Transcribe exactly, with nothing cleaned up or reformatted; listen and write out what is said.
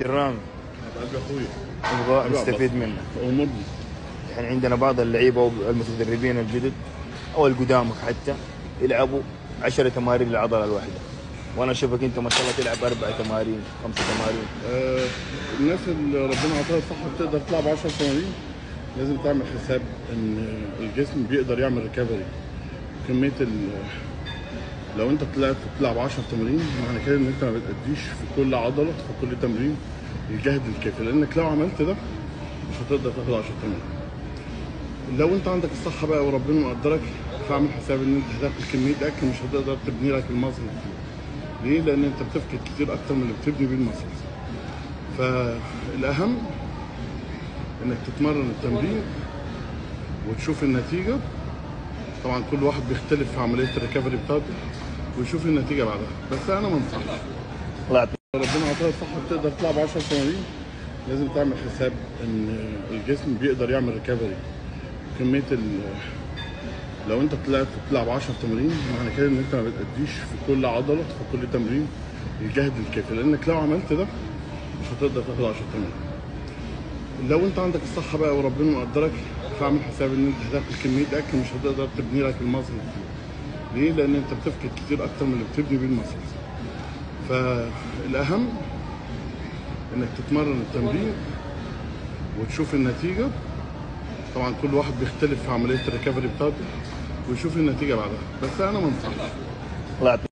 كابتن رامي، قلبي اخويا نبغى نستفيد منك. امرني. يعني عندنا بعض اللعيبه والمتدربين الجدد او القدامك حتى يلعبوا عشرة تمارين للعضله الواحده، وانا اشوفك انت ما شاء الله تلعب اربع تمارين خمس تمارين. آه الناس اللي ربنا عطاها الصحه بتقدر تلعب عشر تمارين، لازم تعمل حساب ان الجسم بيقدر يعمل ريكفري. كميه ال لو انت طلعت تلعب عشر تمارين معنى كده ان انت ما بتأديش في كل عضله في كل تمرين الجهد الكافي، لانك لو عملت ده مش هتقدر تاخد عشر تمارين. لو انت عندك الصحه بقى وربنا مقدرك، فاعمل حساب ان انت هتاكل كميه اكل مش هتقدر تبني لك المصل. ليه؟ لان انت بتفقد كتير اكتر من اللي بتبني بيه المصل. فالاهم انك تتمرن التمرين وتشوف النتيجه. طبعا كل واحد بيختلف في عمليه الريكفري بتاعته ويشوف النتيجه بعدها، بس انا ما انصحش. طلعت ربنا عطاها الصحه بتقدر تلعب عشر تمارين، لازم تعمل حساب ان الجسم بيقدر يعمل ريكفري. كميه ال لو انت طلعت تلعب عشر تمارين معنى كده ان انت ما بتأديش في كل عضله في كل تمرين الجهد الكافي، لانك لو عملت ده مش هتقدر تاخد عشر تمارين. لو انت عندك الصحه بقى وربنا مقدرك، فاعمل حساب ان انت هتاكل كميه اكل مش هتقدر تبني لك المصل. ليه؟ لان انت بتفقد كتير اكتر من اللي بتبني بيه المصل. فالاهم انك تتمرن التمرين وتشوف النتيجه. طبعا كل واحد بيختلف في عمليه الريكفري بتاعته ويشوف النتيجه بعدها، بس انا ما انصحش. طلعت